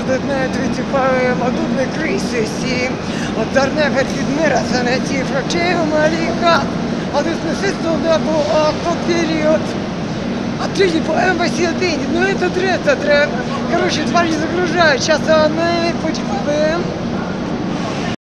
Тут не відчіпаємо, а тут не крisi всі. От дарневер від мира занеті, фракчею маліка. А тут насильство небо, а по період. А тоді по МВС-1, ну это дрянь. Короче, твари загружают, сейчас они потихоньку.